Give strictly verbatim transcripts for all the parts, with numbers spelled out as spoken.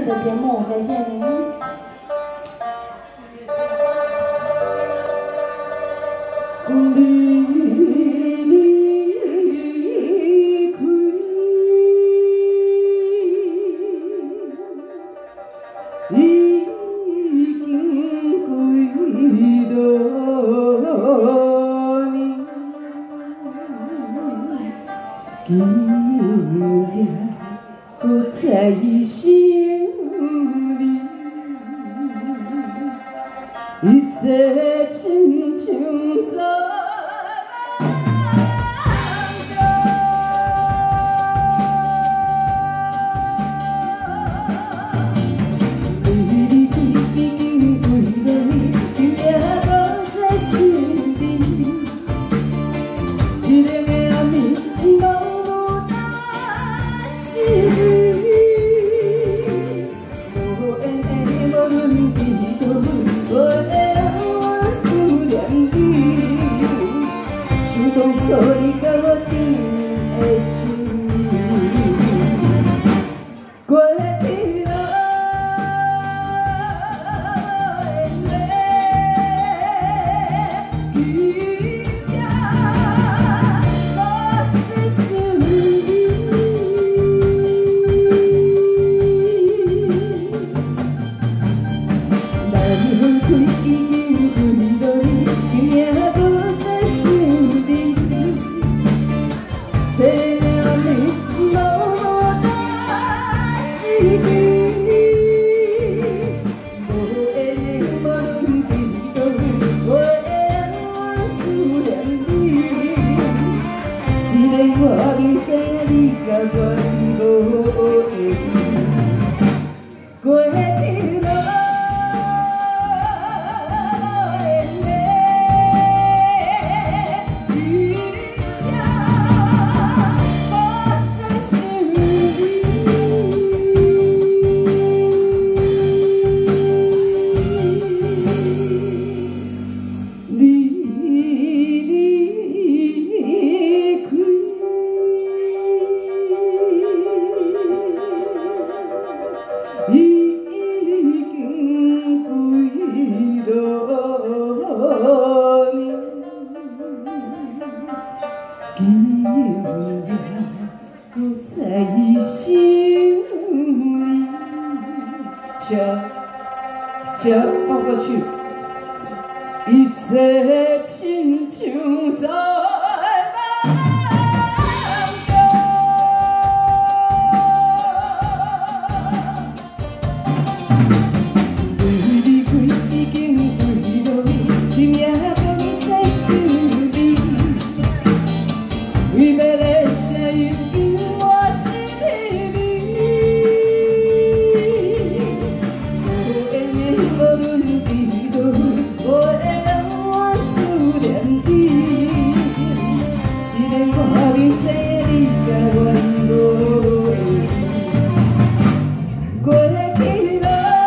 的节目，感谢您。你离开，已经几多年，今夜搁再想你，一切亲像昨所以甲我甜的情，过去了的泪，今夜我只想你。咱分开已经几多年，今夜搁再想你。这两年默默在失去，无缘无论伫倒位，我会永远思念你。虽然我明知你甲我无缘，过去了。已经几多年，今夜搁再想你，小小抱过去，一切亲像在梦中。你离开已经几多年，今夜搁再想你，微微的声音引我心里面。无缘的无论伫倒位，我会永远思念你。虽然我明知你甲我无缘，过去了。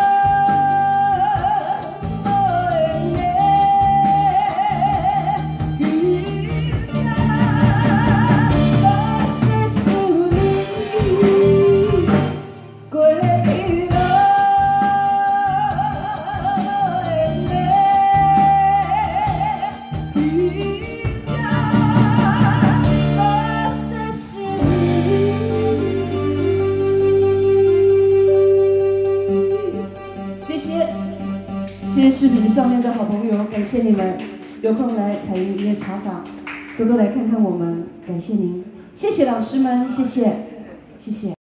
谢谢视频上面的好朋友，感谢你们有空来采盈音乐茶坊，多多来看看我们，感谢您，谢谢老师们，谢谢，谢谢。